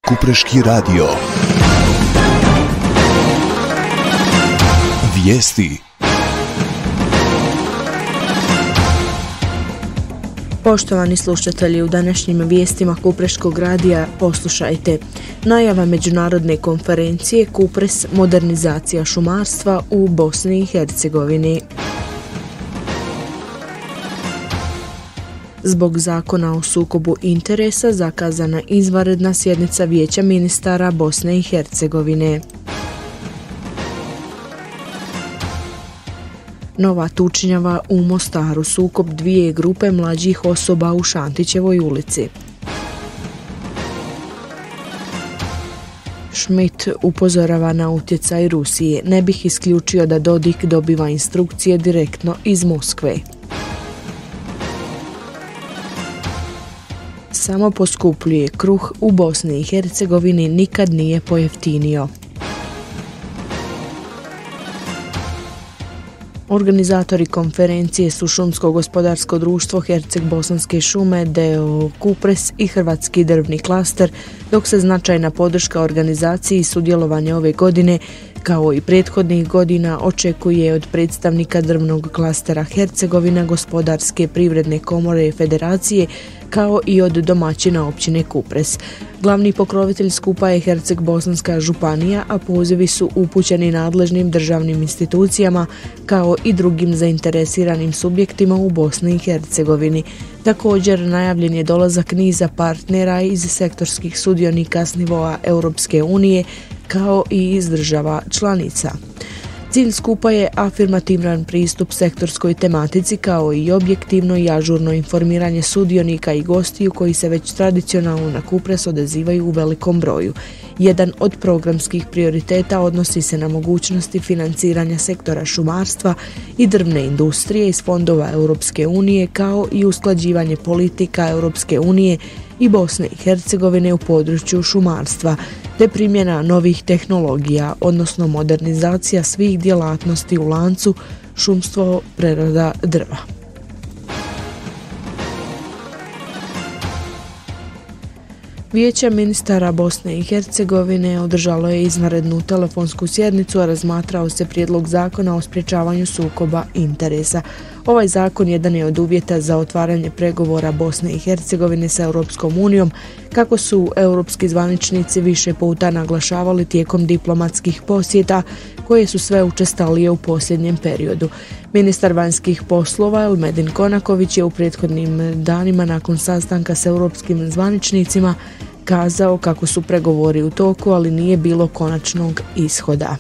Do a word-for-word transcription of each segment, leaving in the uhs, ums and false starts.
Kupreški radio. Vijesti. Poštovani slušatelji, u današnjim vijestima Kupreškog radija poslušajte. Najava međunarodne konferencije Kupres modernizacija šumarstva u Bosni i Hercegovini. Zbog zakona o sukobu interesa zakazana izvanredna sjednica Vijeća ministara Bosne i Hercegovine. Nova tučnjava u Mostaru, sukob dvije grupe mlađih osoba u Šantićevoj ulici. Schmidt upozorava na utjecaj Rusije. Ne bih isključio da Dodik dobiva instrukcije direktno iz Moskve. Samo poskupljuje kruh u Bosni i Hercegovini, nikad nije pojeftinio. Organizatori konferencije su Šumsko gospodarsko društvo Herceg-Bosanske šume, d o o Kupres i Hrvatski drvni klaster, dok se značajna podrška organizaciji i sudjelovanje ove godine, kao i prethodnih godina, očekuje od predstavnika drvnog klastera Hercegovina, Gospodarske privredne komore i federacije, kao i od domaćina općine Kupres. Glavni pokrovitelj skupa je Herceg-Bosanska županija, a pozivi su upućeni nadležnim državnim institucijama kao i drugim zainteresiranim subjektima u Bosni i Hercegovini. Također najavljen je dolazak niza partnera iz sektorskih sudionika s nivoa Europske unije kao i iz država članica. Cilj skupa je afirmativan pristup sektorskoj tematici kao i objektivno i ažurno informiranje sudionika i gostiju koji se već tradicionalno na Kupres odazivaju u velikom broju. Jedan od programskih prioriteta odnosi se na mogućnosti financiranja sektora šumarstva i drvne industrije iz fondova Europske unije kao i usklađivanje politika Europske unije i Bosne i Hercegovine u području šumarstva, te primjena novih tehnologija, odnosno modernizacija svih djelatnosti u lancu šumstvo, prerada drva. Vijeće ministara Bosne i Hercegovine održalo je izvanrednu telefonsku sjednicu, a razmatrao se prijedlog zakona o sprječavanju sukoba interesa. Ovaj zakon jedan je od uvjeta za otvaranje pregovora Bosne i Hercegovine sa Europskom unijom, kako su europski zvaničnici više puta naglašavali tijekom diplomatskih posjeta koje su sve učestalije u posljednjem periodu. Ministar vanjskih poslova Elmedin Konaković je u prethodnim danima nakon sastanka s europskim zvaničnicima kazao kako su pregovori u toku, ali nije bilo konačnog ishoda.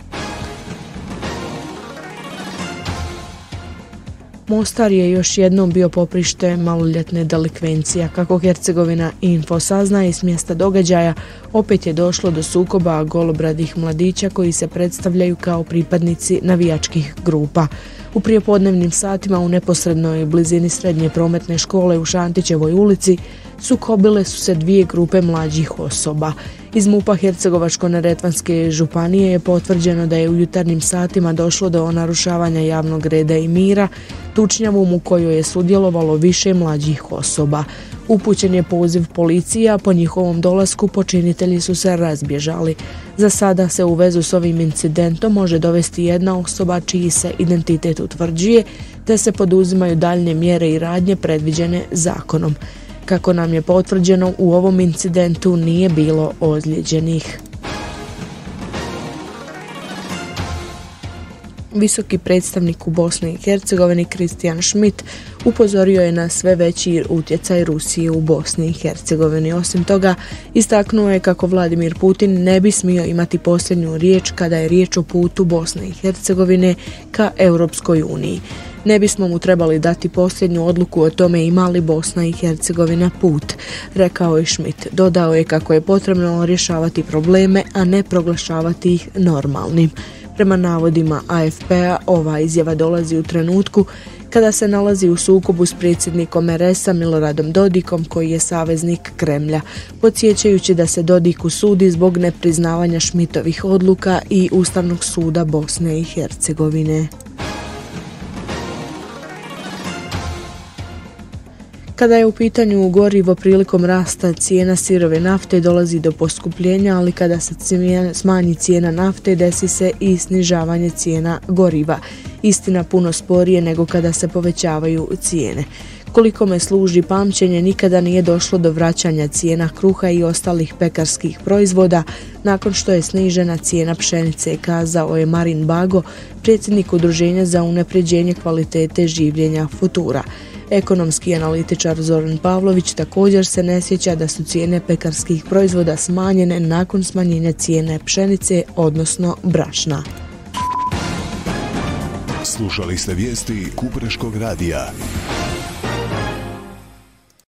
Mostar je još jednom bio poprište maloljetne delikvencije. Kako Hercegovina Info saznaje iz mjesta događaja, opet je došlo do sukoba golobradih mladića koji se predstavljaju kao pripadnici navijačkih grupa. U prijepodnevnim satima u neposrednoj blizini srednje prometne škole u Šantićevoj ulici sukobile su se dvije grupe mlađih osoba. Iz MUP-a Hercegovačko-neretvanske županije je potvrđeno da je u jutarnjim satima došlo do narušavanja javnog reda i mira, tučnjavom u kojoj je sudjelovalo više mlađih osoba. Upućen je poziv policije, a po njihovom dolasku počinitelji su se razbježali. Za sada se u vezu s ovim incidentom može dovesti jedna osoba čiji se identitet utvrđuje, te se poduzimaju daljnje mjere i radnje predviđene zakonom. Kako nam je potvrđeno, u ovom incidentu nije bilo ozlijeđenih. Visoki predstavnik u Bosni i Hercegovini Christian Schmidt upozorio je na sve veći utjecaj Rusije u Bosni i Hercegovini. Osim toga, istaknuo je kako Vladimir Putin ne bi smio imati posljednju riječ kada je riječ o putu Bosne i Hercegovine ka Europskoj uniji. Ne bismo mu trebali dati posljednju odluku o tome ima li Bosna i Hercegovina put, rekao je Schmidt. Dodao je kako je potrebno rješavati probleme, a ne proglašavati ih normalnim. Prema navodima A F P-a, ova izjava dolazi u trenutku kada se nalazi u sukobu s predsjednikom R S-a Miloradom Dodikom, koji je saveznik Kremlja, podsjećajući da se Dodiku sudi zbog nepriznavanja Schmidtovih odluka i Ustavnog suda Bosne i Hercegovine. Kada je u pitanju gorivo, prilikom rasta cijena sirove nafte dolazi do poskupljenja, ali kada se smanji cijena nafte desi se i snižavanje cijena goriva. Istina puno sporije nego kada se povećavaju cijene. Koliko me služi pamćenje, nikada nije došlo do vraćanja cijena kruha i ostalih pekarskih proizvoda nakon što je snižena cijena pšenice, kazao je Marin Bago, predsjednik Udruženja za unapređenje kvalitete življenja Futura. Ekonomski analitičar Zoran Pavlović također se ne sjeća da su cijene pekarskih proizvoda smanjene nakon smanjenja cijene pšenice, odnosno brašna. Slušali ste vijesti Kupreškog radija.